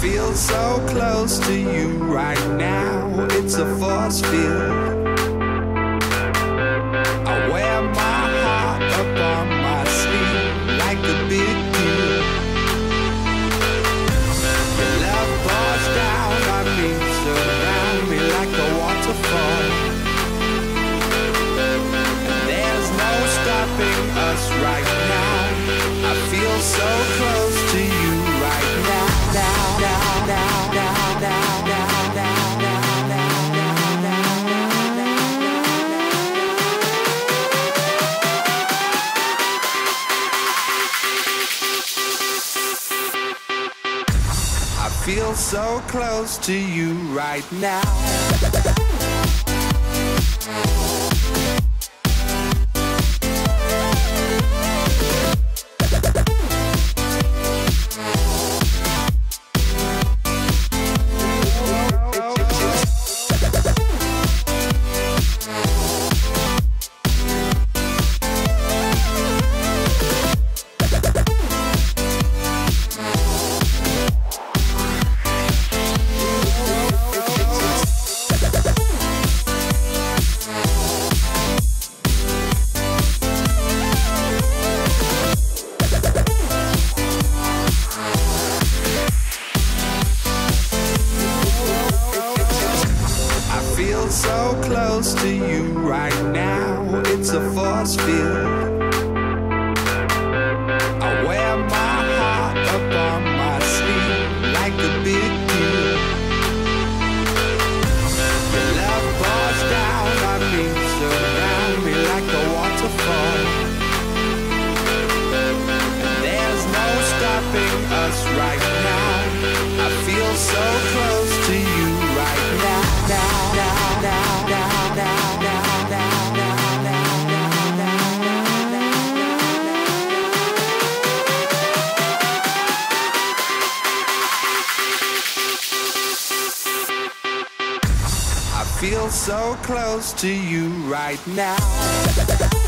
feel so close to you right now. It's a force field. I wear my heart up on my sleeve like a big deal. Your love pours down on me, surround me like a waterfall. And there's no stopping us right now. I feel so close to you right now. I feel so close to you right now. So close to you right now, it's a force field. I wear my heart up on my sleeve like a big deal. Your love pours down on me, surround me like a waterfall. And there's no stopping us right now. I feel so close to you right now. I feel so close to you right now.